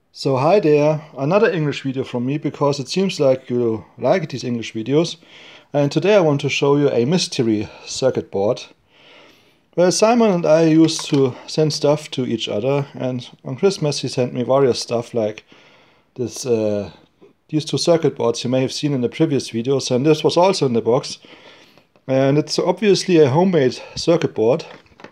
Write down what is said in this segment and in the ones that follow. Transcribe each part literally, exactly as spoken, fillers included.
So hi there, another English video from me because it seems like you like these English videos, and today I want to show you a mystery circuit board. Well, Simon and I used to send stuff to each other, and on Christmas he sent me various stuff like this, uh, these two circuit boards you may have seen in the previous videos, and this was also in the box. And it's obviously a homemade circuit board.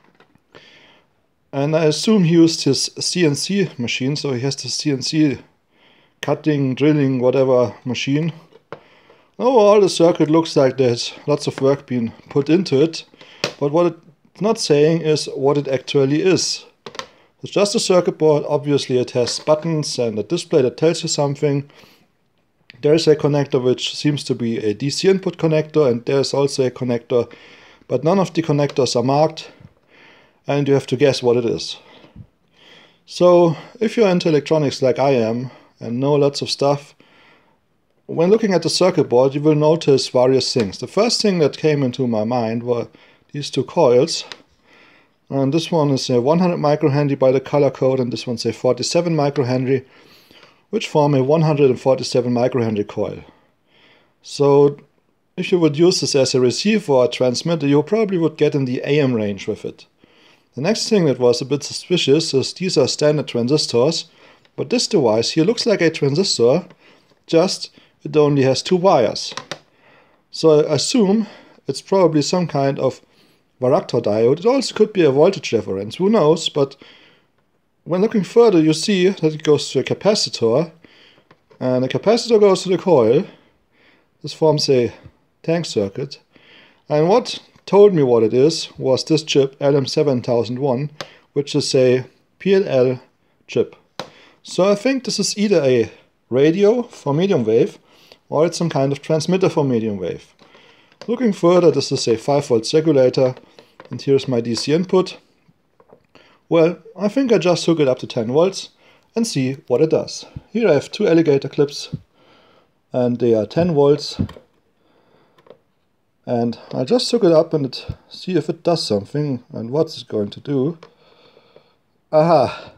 And I assume he used his C N C machine, so he has the C N C cutting, drilling, whatever machine. Overall, the circuit looks like there's lots of work being put into it, but what it's not saying is what it actually is. It's just a circuit board. Obviously it has buttons and a display that tells you something. There's a connector which seems to be a D C input connector, and there's also a connector, but none of the connectors are marked, and you have to guess what it is. So if you're into electronics like I am and know lots of stuff, when looking at the circuit board you will notice various things. The first thing that came into my mind were these two coils, and this one is a one hundred microhenry by the color code, and this one's a forty-seven microhenry, which form a one hundred forty-seven microhenry coil. So if you would use this as a receiver or a transmitter, you probably would get in the A M range with it. The next thing that was a bit suspicious is these are standard transistors, but this device here looks like a transistor, just it only has two wires. So I assume it's probably some kind of varactor diode. It also could be a voltage reference, who knows, but when looking further you see that it goes to a capacitor, and a capacitor goes to the coil. This forms a tank circuit, and what told me what it is was this chip L M seven thousand one, which is a P L L chip. So I think this is either a radio for medium wave or it's some kind of transmitter for medium wave. Looking further, this is a five volt regulator, and here's my D C input. Well, I think I just hook it up to ten volts and see what it does. Here I have two alligator clips and they are ten volts. And I just hook it up and it, see if it does something and what's it going to do. Aha!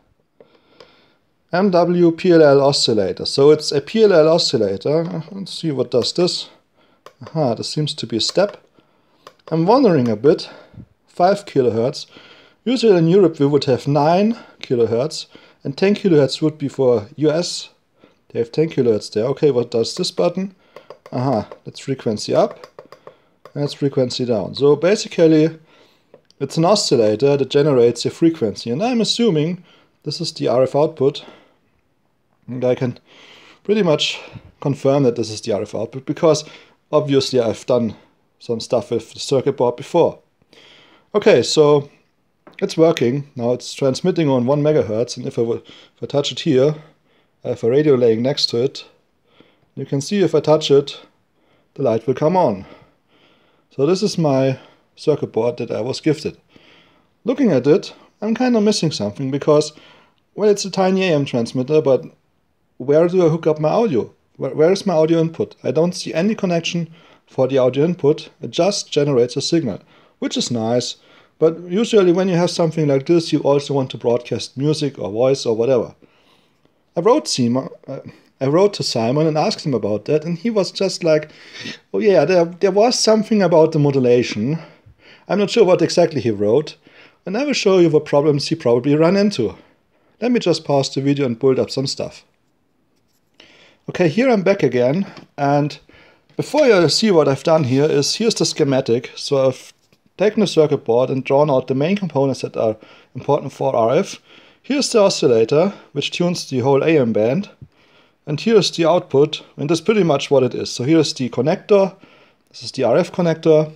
M W P L L oscillator. So it's a P L L oscillator. Let's see what does this. Aha, this seems to be a step. I'm wondering a bit. five kilohertz. Usually in Europe we would have nine kilohertz, and ten kilohertz would be for U S. They have ten kilohertz there. Okay, what does this button? Aha, that's frequency up. That's frequency down. So basically it's an oscillator that generates a frequency, and I'm assuming this is the R F output, and I can pretty much confirm that this is the R F output because obviously I've done some stuff with the circuit board before. Okay, so it's working. Now it's transmitting on one megahertz, and if I, would, if I touch it here, I have a radio laying next to it. You can see if I touch it, the light will come on. So this is my circuit board that I was gifted. Looking at it, I'm kind of missing something because, well, it's a tiny A M transmitter, but where do I hook up my audio? Where, where is my audio input? I don't see any connection for the audio input. It just generates a signal, which is nice, but usually when you have something like this, you also want to broadcast music or voice or whatever. I wrote Simon, uh, I wrote to Simon and asked him about that, and he was just like, oh yeah, there, there was something about the modulation. I'm not sure what exactly he wrote, and I will show you what problems he probably ran into. Let me just pause the video and build up some stuff. Okay, here I'm back again, and before you see what I've done here is, here's the schematic. So I've taken the circuit board and drawn out the main components that are important for R F. Here's the oscillator, which tunes the whole A M band. And here's the output, and that's pretty much what it is. So here's the connector, this is the R F connector.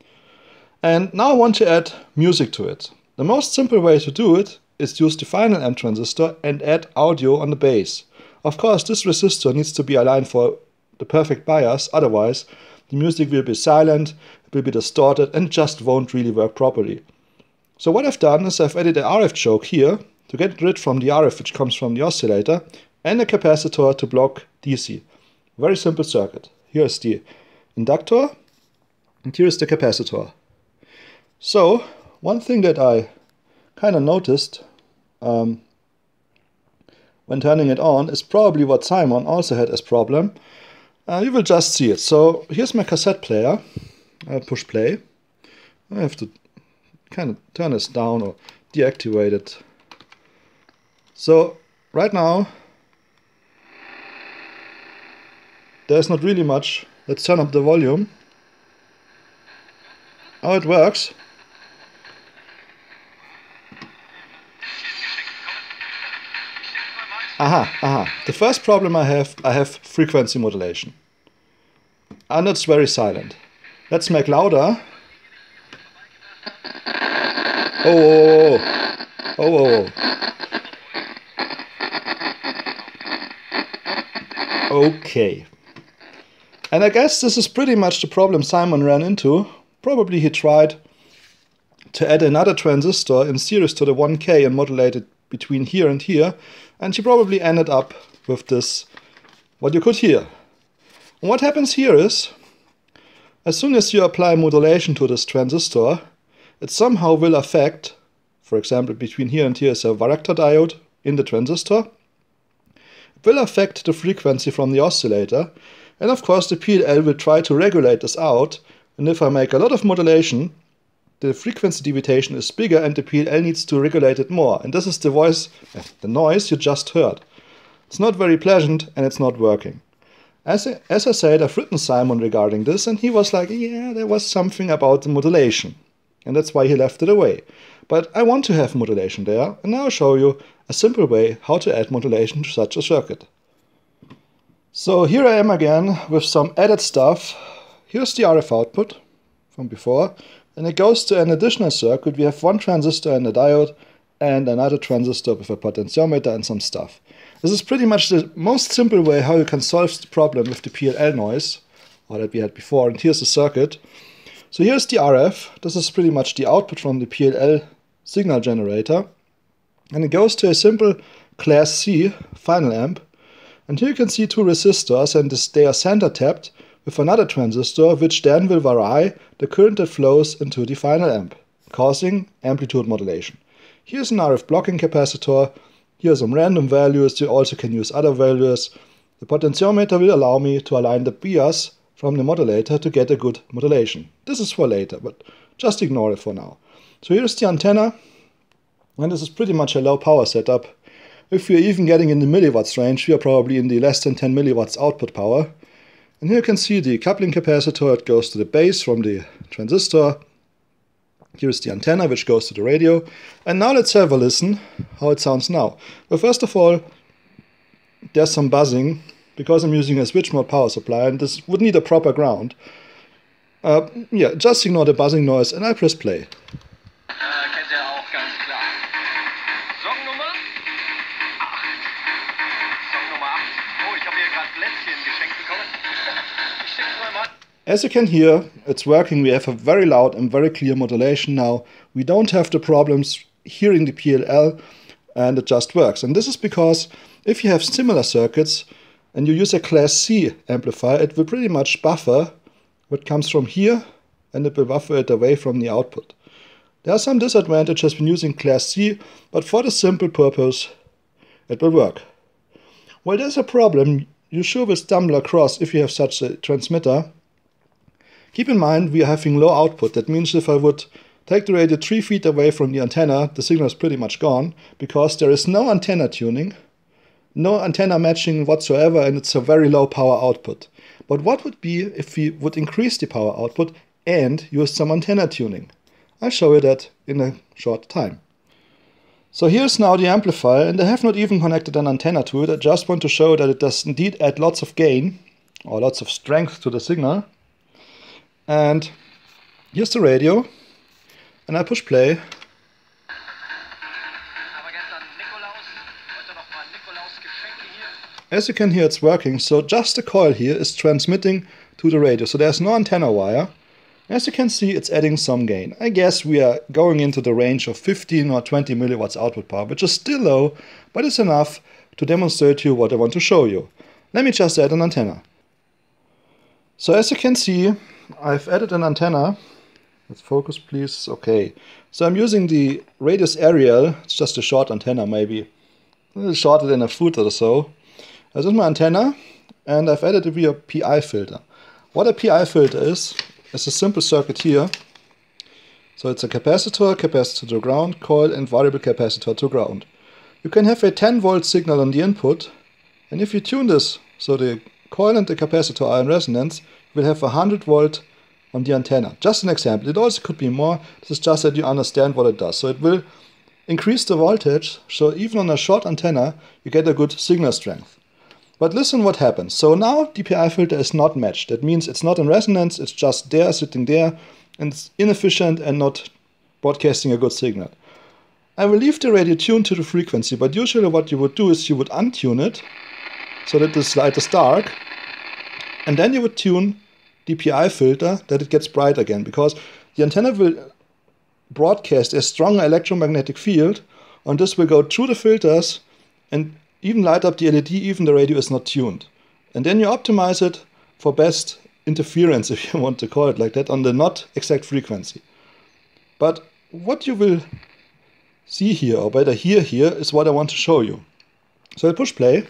And now I want to add music to it. The most simple way to do it is to use the final M transistor and add audio on the base. Of course, this resistor needs to be aligned for the perfect bias, otherwise the music will be silent, it will be distorted, and just won't really work properly. So what I've done is I've added an R F choke here to get rid from the R F which comes from the oscillator, and a capacitor to block D C. Very simple circuit. Here's the inductor, and here's the capacitor. So, one thing that I kind of noticed um, when turning it on is probably what Simon also had as problem. Uh, you will just see it. So here's my cassette player. I'll push play. I have to kind of turn this down or deactivate it. So right now there's not really much. Let's turn up the volume. How it works. Aha, aha. The first problem I have, I have frequency modulation. And it's very silent. Let's make louder. Oh, oh, oh, oh, oh. Okay. And I guess this is pretty much the problem Simon ran into. Probably he tried to add another transistor in series to the one K and modulate it between here and here. And he probably ended up with this, what you could hear. And what happens here is, as soon as you apply modulation to this transistor, it somehow will affect, for example, between here and here is a varactor diode in the transistor. It will affect the frequency from the oscillator. And of course the P L L will try to regulate this out. And if I make a lot of modulation, the frequency deviation is bigger and the P L L needs to regulate it more. And this is the voice, the noise you just heard. It's not very pleasant and it's not working. As I, as I said, I've written Simon regarding this and he was like, yeah, there was something about the modulation. And that's why he left it away. But I want to have modulation there, and now I'll show you a simple way how to add modulation to such a circuit. So here I am again with some added stuff. Here's the R F output from before, and it goes to an additional circuit. We have one transistor and a diode, and another transistor with a potentiometer and some stuff. This is pretty much the most simple way how you can solve the problem with the P L L noise, or that we had before, and here's the circuit. So here's the R F. This is pretty much the output from the P L L signal generator. And it goes to a simple class C final amp. And here you can see two resistors, and this, they are center tapped with another transistor, which then will vary the current that flows into the final amp, causing amplitude modulation. Here's an R F blocking capacitor. Here are some random values. You also can use other values. The potentiometer will allow me to align the bias from the modulator to get a good modulation. This is for later, but just ignore it for now. So here's the antenna, and this is pretty much a low power setup. If you're even getting in the milliwatts range, we are probably in the less than ten milliwatts output power. And here you can see the coupling capacitor. It goes to the base from the transistor. Here's the antenna, which goes to the radio. And now let's have a listen how it sounds now. Well, first of all, there's some buzzing, because I'm using a switch mode power supply, and this would need a proper ground. Uh, yeah, just ignore the buzzing noise, and I press play. Kennt ihr auch ganz klar. Song Nummer acht. Song Nummer acht. Oh, ich habe hier gerade Plätzchen geschenkt bekommen. Ich steck's mal mal. As you can hear, it's working. We have a very loud and very clear modulation now. We don't have the problems hearing the P L L, and it just works. And this is because if you have similar circuits and you use a class C amplifier, it will pretty much buffer what comes from here, and it will buffer it away from the output. There are some disadvantages when using class C, but for the simple purpose, it will work. Well, there's a problem you sure will stumble across if you have such a transmitter. Keep in mind we are having low output. That means if I would take the radio three feet away from the antenna, the signal is pretty much gone, because there is no antenna tuning, no antenna matching whatsoever, and it's a very low power output. But what would be if we would increase the power output and use some antenna tuning? I'll show you that in a short time. So here's now the amplifier, and I have not even connected an antenna to it. I just want to show that it does indeed add lots of gain, or lots of strength to the signal. And here's the radio, and I push play. As you can hear, it's working, so just the coil here is transmitting to the radio, so there's no antenna wire. As you can see, it's adding some gain. I guess we are going into the range of fifteen or twenty milliwatts output power, which is still low, but it's enough to demonstrate to you what I want to show you. Let me just add an antenna. So as you can see, I've added an antenna. Let's focus, please. Okay. So I'm using the Radius Ariel. It's just a short antenna, maybe a little shorter than a foot or so. This is my antenna, and I've added a V P I filter. What a P I filter is, is a simple circuit here. So it's a capacitor, capacitor to ground, coil, and variable capacitor to ground. You can have a ten volt signal on the input, and if you tune this so the coil and the capacitor are in resonance, you will have one hundred volt on the antenna. Just an example. It also could be more. This is just that you understand what it does. So it will increase the voltage, so even on a short antenna you get a good signal strength. But listen what happens. So now the P I filter is not matched. That means it's not in resonance, it's just there, sitting there, and it's inefficient and not broadcasting a good signal. I will leave the radio tuned to the frequency, but usually what you would do is you would untune it so that this light is dark, and then you would tune the P I filter that it gets bright again, because the antenna will broadcast a strong electromagnetic field, and this will go through the filters and even light up the L E D even the radio is not tuned. And then you optimize it for best interference, if you want to call it like that, on the not exact frequency. But what you will see here, or better hear here, is what I want to show you. So I push play.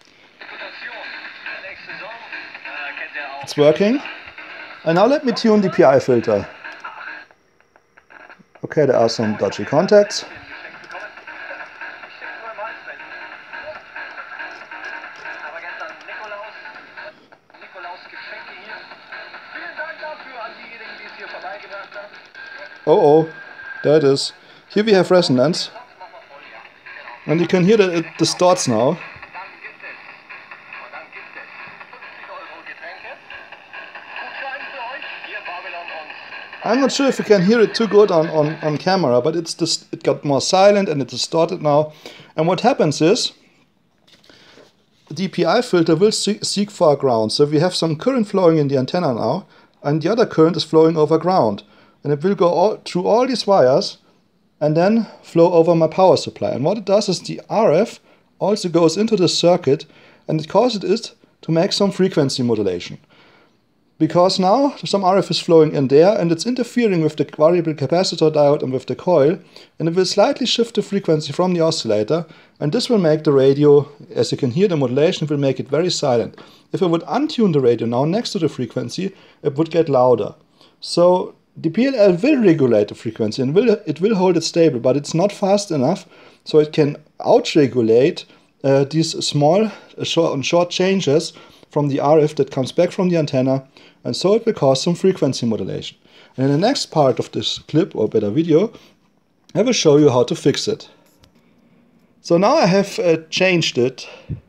It's working. And now let me tune the P I filter. Okay, there are some dodgy contacts. Oh oh, there it is. Here we have resonance. And you can hear that it distorts now. I'm not sure if you can hear it too good on, on, on camera, but it's just, it got more silent and it's distorted now. And what happens is, the P I filter will seek for a ground. So we have some current flowing in the antenna now, and the other current is flowing over ground. And it will go all, through all these wires and then flow over my power supply. And what it does is the R F also goes into the circuit, and it causes it to make some frequency modulation. Because now some R F is flowing in there and it's interfering with the variable capacitor diode and with the coil, and it will slightly shift the frequency from the oscillator, and this will make the radio, as you can hear the modulation, will make it very silent. If I would untune the radio now next to the frequency, it would get louder. So the P L L will regulate the frequency and will, it will hold it stable, but it's not fast enough, so it can outregulate uh, these small uh, short, short changes from the R F that comes back from the antenna, and so it will cause some frequency modulation. And in the next part of this clip, or better video, I will show you how to fix it. So now I have uh, changed it.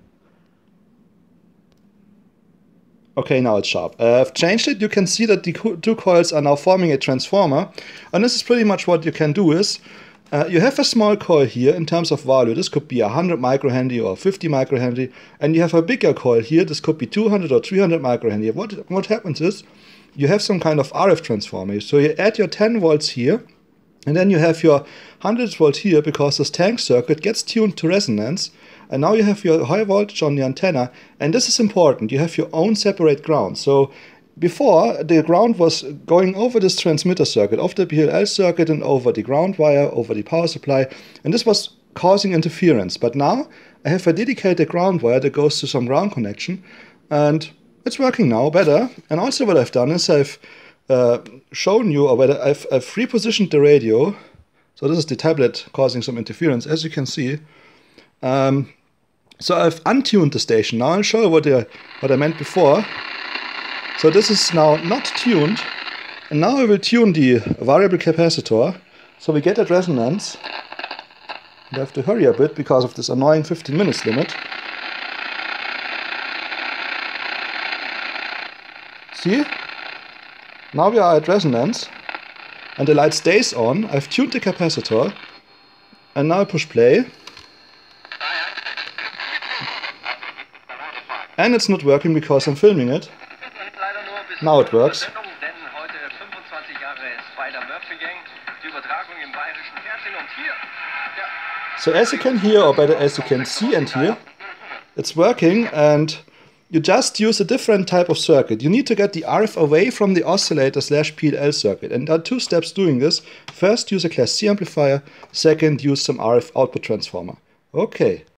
Okay, now it's sharp. Uh, I've changed it. You can see that the co two coils are now forming a transformer, and this is pretty much what you can do is, Uh, you have a small coil here in terms of value. This could be one hundred microhenry or fifty microhenry, and you have a bigger coil here. This could be two hundred or three hundred microhenry. What, what happens is you have some kind of R F transformer. So you add your ten volts here, and then you have your one hundred volt here, because this tank circuit gets tuned to resonance, and now you have your high voltage on the antenna. And this is important. You have your own separate ground. So before, the ground was going over this transmitter circuit, over the P L L circuit, and over the ground wire, over the power supply, and this was causing interference. But now I have a dedicated ground wire that goes to some ground connection, and it's working now better. And also what I've done is I've uh, shown you, or whether I've, I've repositioned the radio. So this is the tablet causing some interference, as you can see. Um, so I've untuned the station. Now I'll show you what, the, what I meant before. So this is now not tuned, and now I will tune the variable capacitor, so we get that resonance. I have to hurry a bit because of this annoying fifteen minutes limit. See? Now we are at resonance, and the light stays on. I've tuned the capacitor, and now I push play. And it's not working because I'm filming it. Now it works. So as you can hear, or better as you can see and hear, it's working, and you just use a different type of circuit. You need to get the R F away from the oscillator slash P L L circuit, and there are two steps doing this. First, use a Class C amplifier. Second, use some R F output transformer. Okay.